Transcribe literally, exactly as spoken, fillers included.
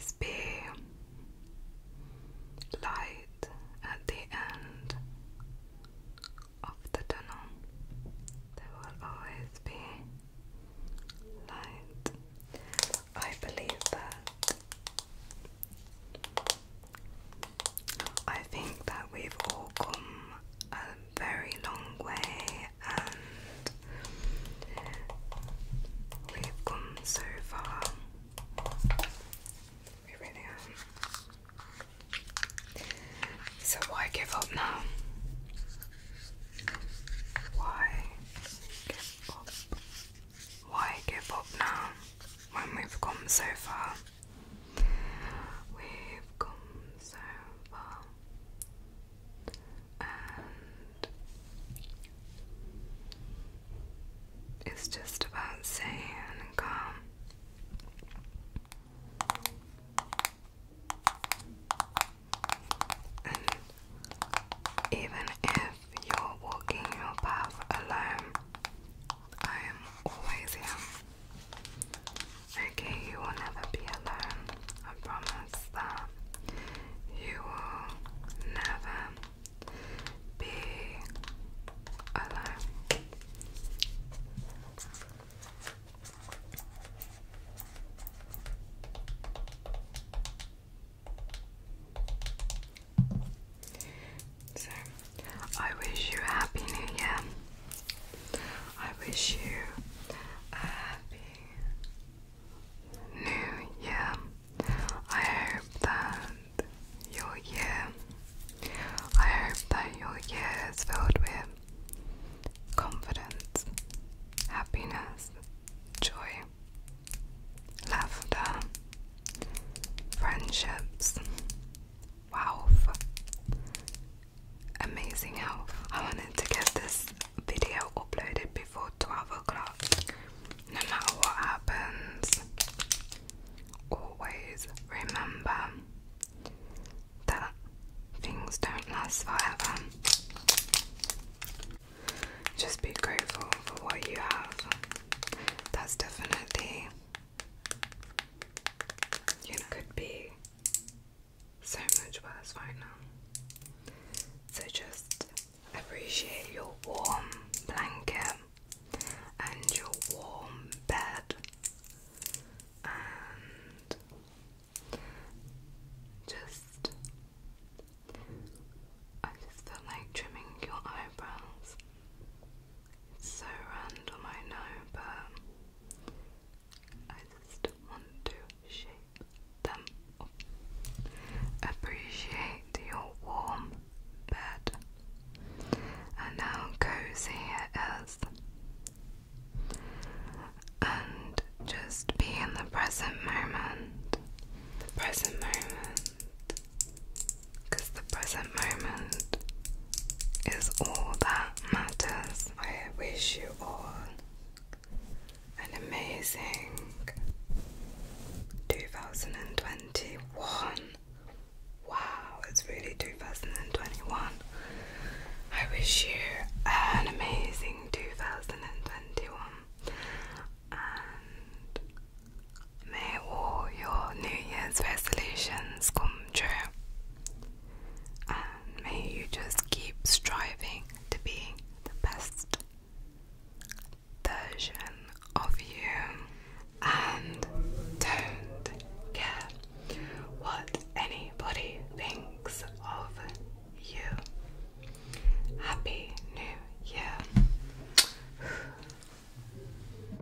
always be light at the end of the tunnel. There will always be light. I believe that. I think that we've all come a very long way, and we've come so far. We really have. So why give up now? Why give up? Why give up now when we've come so far? We've come so far, and it's just about staying calm. And even if you're walking your path alone, I am always here. Okay, you will never be alone. I promise that. You will never be alone. So, I wish you a happy new year. I wish you a happy new year. I hope that your year, I hope that your year is filled with confidence, happiness, joy, laughter, friendships, wealth, amazing health. I wanted to get this video uploaded before twelve o'clock. No matter what happens, always remember that things don't last forever. Just be grateful for what you have.